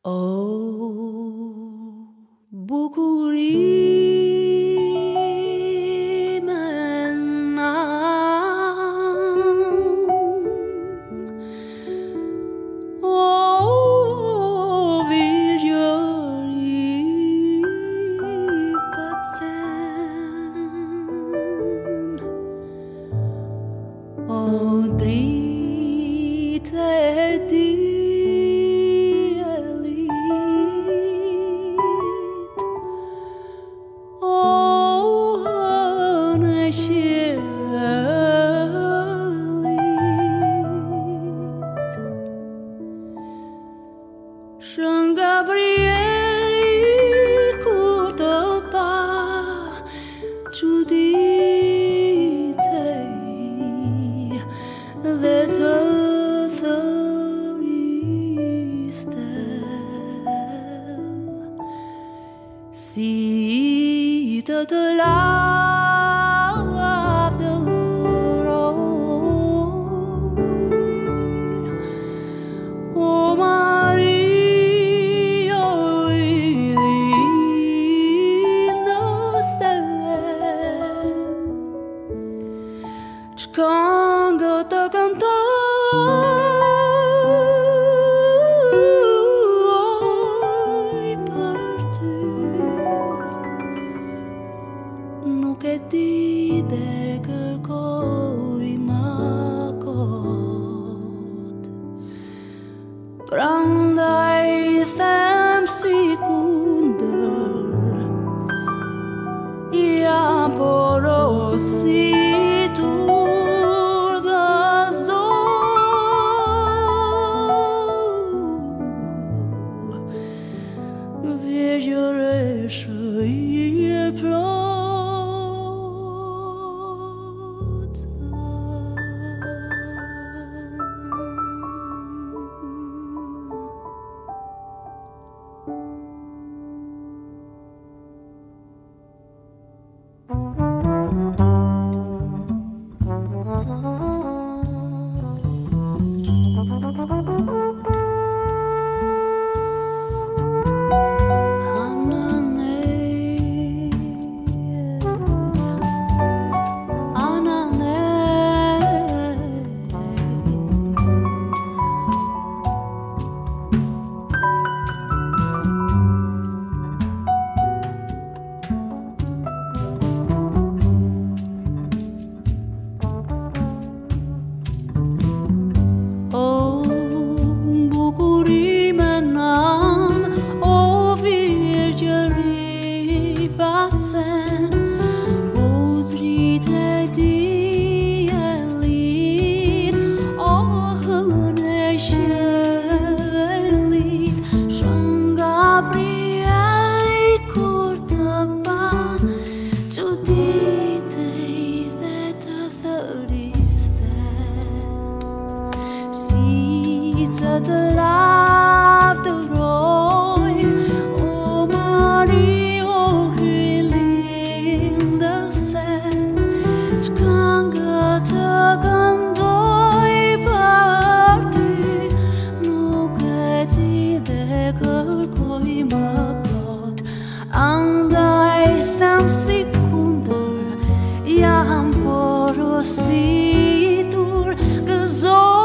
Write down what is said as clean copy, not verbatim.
Bukuri menam, virgjëri paten, drit diellit, shën Gabrieli kur të pa çuditej dhe të thërriste, si të lavdëroj, o Hyjlindëse, ç'këngë të këndoj për ty, nuk e di dhe kërkoj më kot, prandaj them sikundër, jam porositur gëzoj, virgjëri e plot. Bukuri menam, virgjëri paten, drit diellit, qiellit, shën Gabrieli kur të pa çuditej dhe të thërriste, të lavdëroj, o Hyjlindëse, ç'këngë të këndoj për ty, nuk e di dhe kërkoj më kot, andaj them sikundër, jam porositur gëzoj.